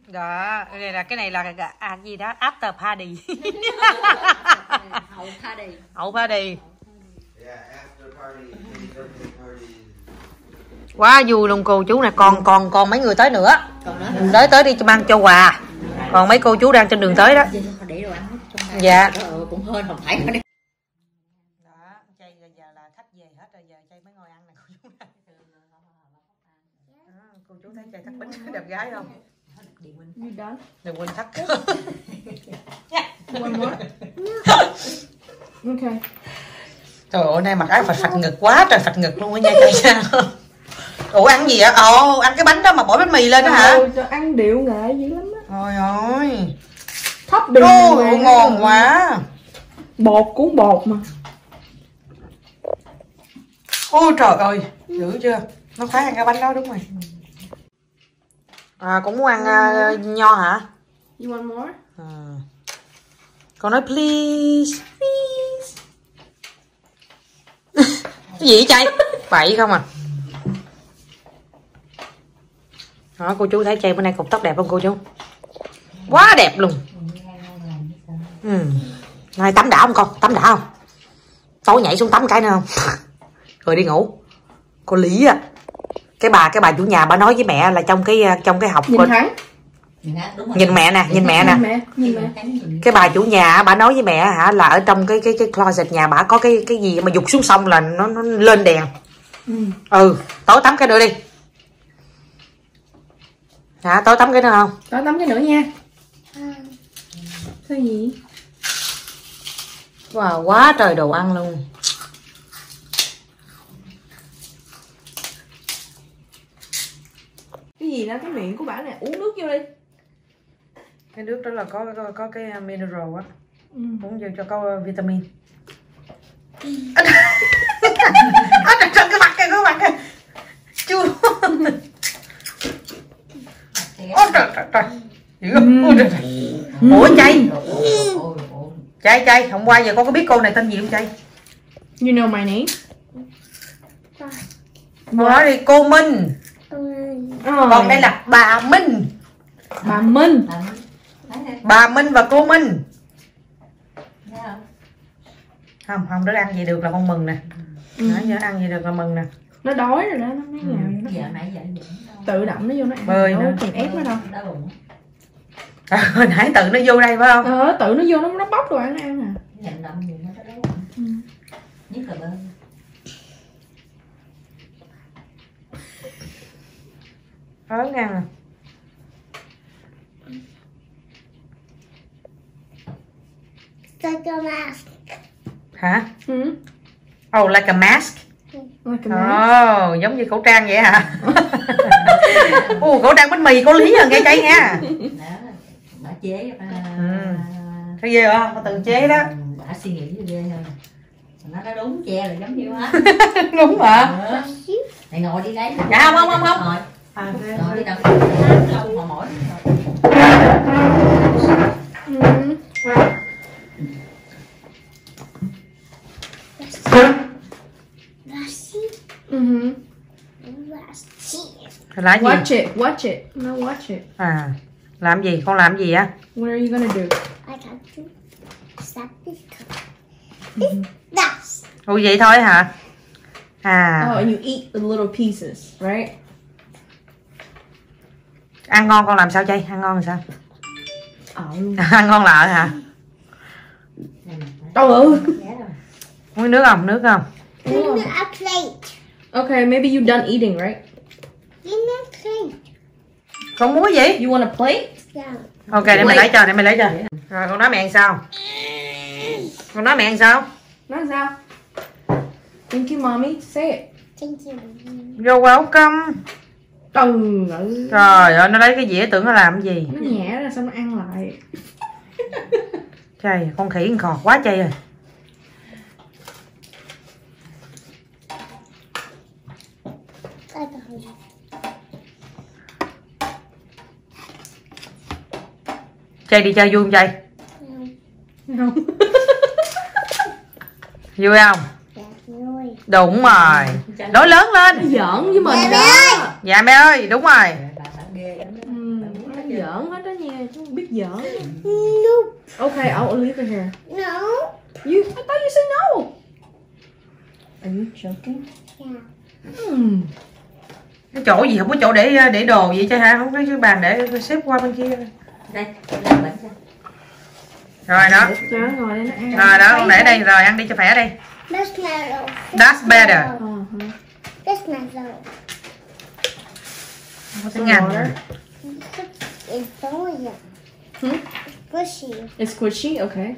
Đó, cái này là gì đó, after party. Hậu party. Hậu party. Quá vui luôn cô chú nè, còn mấy người tới nữa. Tới đi cho mang cho quà. Còn mấy cô chú đang trên đường tới đó. Để đồ ăn trong dạ. Cũng hên không phải. Đó, chay giờ là khách về hết rồi, giờ chay mới ngồi ăn nè cô chú. Cô chú thấy chay thắt bánh đẹp gái không? Đừng quên thắt. Ok. Trời ơi, nay mặc áo phật ngực quá trời, phật ngực luôn á nha chay. Ủa ăn gì vậy? Ồ, ăn cái bánh đó mà bỏ bánh mì lên đó hả? Cho ăn điệu nghệ dữ lắm á. Ôi ôi. Thấp đường. Ôi, ngon quá. Bột cuốn bột mà. Ôi trời ơi, dữ chưa? Nó phải ăn cái bánh đó đúng rồi. À, cũng muốn ăn nho hả? You want more? Con nói please, please. Cái gì vậy trai? Bậy không à? Đó, cô chú thấy Chay bữa nay cột tóc đẹp không cô chú? Quá đẹp luôn. Nay tắm đã không con? Tắm đã không? Tối nhảy xuống tắm cái nữa không? Rồi đi ngủ. Cô Lý à, cái bà chủ nhà bà nói với mẹ là trong cái học nhìn Thắng. Nhìn mẹ nè, nhìn mẹ nè. Cái bà chủ nhà bà nói với mẹ hả là ở trong cái closet nhà bà có cái gì mà giục xuống sông là nó lên đèn. Tối tắm cái nữa đi. Hả, tối tắm cái nữa không? Tối tắm cái nữa nha. Cái gì? Wow, quá trời đồ ăn luôn. Cái gì đó cái miệng của bà này, uống nước vô đi. Cái nước đó là có cái mineral á. Uống vô cho có vitamin. Trong cái mặt kìa, chua. Ôi trời. Dữ không? Ôi trời. Ủa Chay, hôm qua giờ con có biết cô này tên gì không Chay? You know my name? Cô nói đi, cô Minh. Còn đây là bà Minh. Bà Minh. Bà Minh và cô Minh. Không đứa ăn gì được là con mừng nè. Nãy giờ ăn gì được là mừng nè. Nó đói rồi đó, nó mới nhào nó tự động nó vô nó ăn. Bơi nữa. Còn ép nó đâu. Nãy tự nó vô đây phải không? Tự nó vô nó bóc đồ ăn nó ăn à. Nhất là bơi. Ớn ăn à. Like a mask. Hả? Oh, like a mask. Like a mask. Giống như khẩu trang vậy hả? Khẩu trang bánh mì có Lý rồi nghe Chay nha. Bà chế. Thấy ghê hả? Bà tự chế đó. Bà suy nghĩ ghê hơn. Nó nói đúng che là giống như hết. Đúng hả? Này ngồi đi đấy. Dạ không. Ngồi đi đâu. Ngồi mỏi. Là gì? Watch it. No, watch it. À, làm gì? Con làm gì á? What are you gonna do? I got to stop this cup. That's. Ủa vậy thôi hả? À. Oh, and you eat the little pieces, right? Ăn ngon con làm sao Chay? Ăn ngon làm sao? Luôn. Ăn ngon lợ hả? Trời ơi. Muốn nước không? Nước không? Give me a plate. Okay, maybe you done eating, right? Give me a plate. Con muốn cái gì? You want a plate? Yeah. Ok, để mày lấy cho, Rồi con nói mẹ ăn sao? Con nói mẹ ăn sao? Nói sao? Thank you, mommy. Say it. Thank you. You're welcome. Trời ơi, nó lấy cái dĩa tưởng nó làm cái gì? Nó nhẹ ra xong nó ăn lại. Chay, con khỉ con khọt quá Chay rồi. Chay đi chơi vui không Chay? Không. Vui không? Đúng rồi. Nói lớn lên. Nó giỡn với mình Mẹ đó. ơi. Dạ mẹ ơi, đúng rồi. giỡn hết đó nha, chú không biết giỡn. Nope. Okay, I'll leave it here. No. I thought you said no. Are you joking? Yeah. Cái chỗ gì không có chỗ để đồ vậy chứ ha, không có cái bàn để xếp qua bên kia. Đây, làm bánh cho. Rồi đó. Đó, ngồi đây nó ăn. Rồi đó, con để đây rồi ăn đi cho khỏe đi. That's better. That's mellow. Không có tiếng Anh. It's soya. Squishy. It's squishy, okay.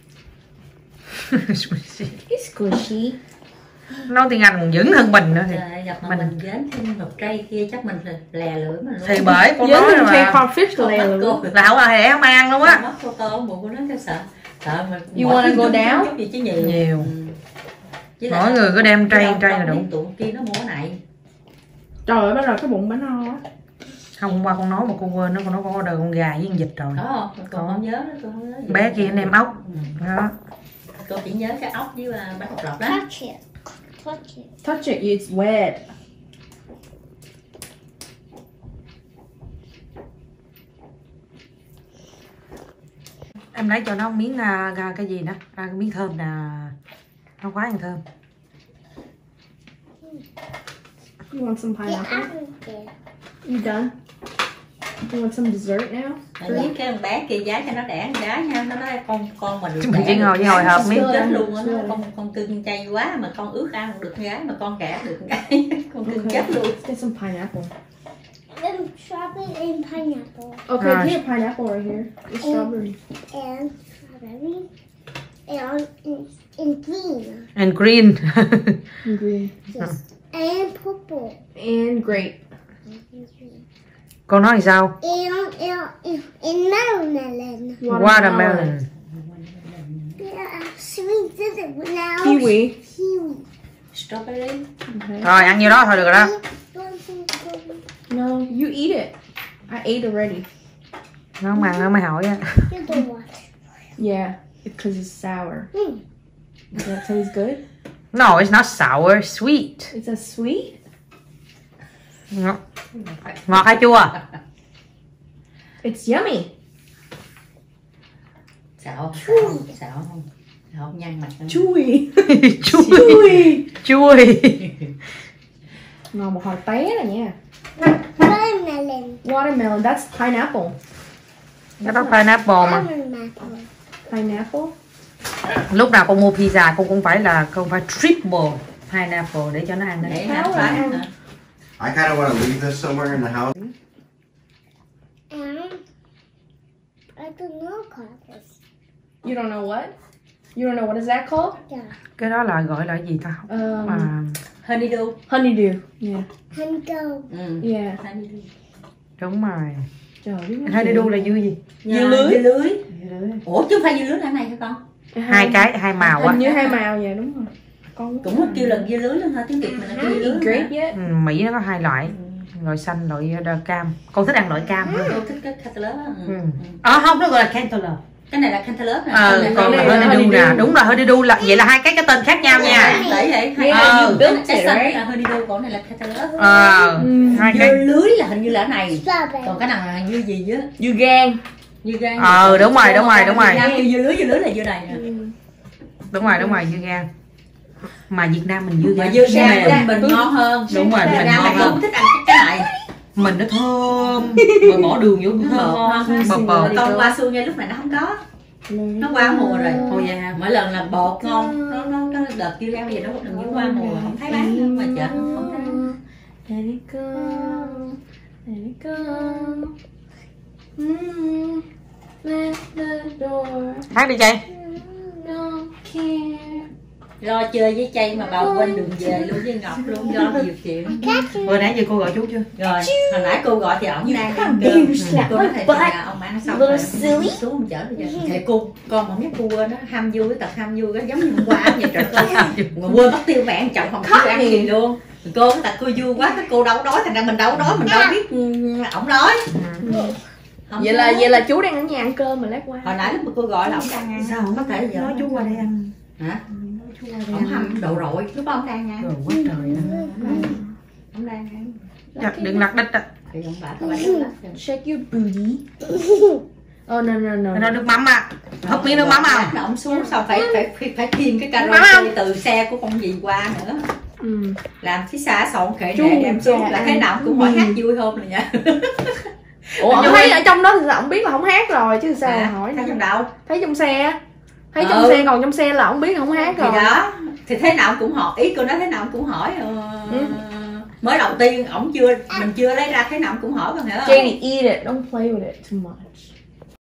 It's squishy. Nói tiếng Anh còn dữ hơn mình nữa thì. Gặp mà mình dán thêm hộp tray kia chắc mình lè lưỡi mà luôn. Thì bởi con Dán nói thêm mà. crawfish lè lưỡi. Là không là không ăn luôn á. Mất cô tôm bụng của nó cho sợ. Sợ mà. You wanna go down? Chút gì chứ nhiều. Nhiều. Mỗi người cứ đem tray là đủ. Tụi kia nó mua này. Trời ơi, bắt đầu cái bụng bánh no á. Không, hôm qua con nói mà con quên nó, con nói con order con gà với con vịt rồi. Có không? Con không nhớ đó, con không nhớ gì. Bé kia anh em ốc. Đó. Cô chỉ nhớ cái ốc với bánh bột lọc đó. Touch it. Touch it. Touch it, it's wet. Em lấy cho nó một miếng cái gì đó, cái miếng thơm nè. Nó quá ăn thơm. You want some Yeah, pineapple? I'm there. You done? You want some dessert now? Với cái con bé kia giá cho nó đẻ con gái nha, nó nói con mình Chúng mình chỉ ngồi với hồi hộp miếng. chết luôn á, con cưng chay quá mà con ước ăn được con gái mà con kẻ được con gái, con cưng chết luôn. Let's get some pineapple. Strawberry and pineapple. Okay, Gosh. get a pineapple right here. Get strawberry. And strawberry. And green. And green. And green. Yes. And purple. And grape. Con nói thì sao? And melon. Watermelon. Yeah, sweet is it now? Kiwi. Kiwi. Strawberry. Okay. Rồi ăn nhiêu đó thôi được rồi đó. No, you eat it. I ate already. Nó không ăn nó mới hỏi á. You don't want it. Yeah, because it's sour. Does that taste good? No, it's not sour, sweet. It's a sweet? Ngọt, ngọt hay chua? It's yummy. Xạo không? Không nhăn mặt nữa. Chewy. Chui. Chui. Ngon một hồi té rồi nha. Watermelon. Watermelon, that's pineapple. Cái đó pineapple mà. Pineapple? Lúc nào con mua pizza con cũng phải triple pineapple để cho nó ăn. Để Tháo ra ăn. I kind of want to leave this somewhere in the house. I don't know colors. You don't know what? You don't know what is that called? Yeah. Cái đó là gọi là gì ta? Honeydew. Honeydew. Yeah. Honeydew. Yeah. Honeydew. Đúng rồi. Trời ơi. Honeydew là dưa gì? Dưa lưới. Ủa chứ không phải dưa lưới là này hả con? Hai màu á. Hình như hai màu vậy đúng rồi. Con Cũng kêu là dưa lưới luôn hả? Tiếng Việt mình là kêu dưa lưới. grape yet? Mỹ nó có hai loại. Loại xanh, loại cam. Con thích ăn loại cam hơn. Cô thích cái cantaloupe á. Không, nó gọi là cantaloupe. Cái này là cantaloupe nè. Còn là honeydew nè. Đúng rồi, honeydew là vậy là hai cái tên khác nhau nha. Bởi vậy. Cái xanh là honeydew, còn này là cantaloupe. Hai Dưa cái. lưới là hình như là cái này. Strawberry. Còn cái nào là dưa gì chứ? Dưa gan. Dưa gan. Đúng rồi. Dưa lưới là dưa này nè. Đúng rồi, dưa gan. Mà Việt Nam mình dưa Mà gan. dưa gan mình ngon hơn. Đúng rồi, mình ngon hơn. Không thích ăn cái này. Mình nó thơm. Rồi bỏ đường vô cũng thơm. Bột. Con qua xuông nha, lúc này nó không có. Nó qua mùa rồi. Thôi dạ. Mỗi lần là bột ngon. Nó đợt dưa gan bây giờ nó đừng như qua mùa, không thấy bán ngoài chợ không thấy. Let it go. Let it go. Let the door. Hát đi Chay. Don't care. Lo chơi với Chay mà bà quên đường về luôn với Ngọc luôn, do nhiều chuyện. Hồi nãy giờ cô gọi chú chưa? Rồi, hồi nãy cô gọi thì ổng đang ăn cơm. Cô nói thầy là ông ăn xong rồi xuống không chở bây giờ. Thầy cô, con không biết cô quên đó, ham vui cái tật ham vui cái giống như hôm qua vậy trời ơi. Quên mất tiêu mẹ chồng không chịu ăn gì luôn. Cô cái tật cô vui quá, cái cô đâu đói, thành ra mình đâu đói, mình đâu biết ổng đói. Vậy là chú đang ở nhà ăn cơm mà lát qua. Hồi nãy lúc mà cô gọi là ổng đang ăn. Sao không có thể giờ nói chú qua đây ăn? Hả? Ổng hầm đồ rội, lúc đó ổng đang ăn. Rồi quá trời đó. Ổng đang ăn. Đừng lật đít. Thì không phải các bạn Shake your booty. Oh no. Nó nước mắm à. Húp miếng nước mắm à. Nó ổng xuống sao phải khiêng cái karaoke từ xe của con dì qua nữa. Làm cái xa sọn khệ nệ đem xuống là thế nào cũng hỏi hát vui không rồi nha. Ủa ông thấy ở trong đó thì ông biết là không hát rồi chứ sao mà hỏi. Thấy trong đâu? Thấy trong xe. Thấy trong xe, còn trong xe là ông biết không hát rồi. Thì đó, thì thế nào cũng hỏi, ý cô nói thế nào cũng hỏi. Mới đầu tiên mình chưa lấy ra thế nào cũng hỏi, con hiểu không? Jamie, eat it, don't play with it too much.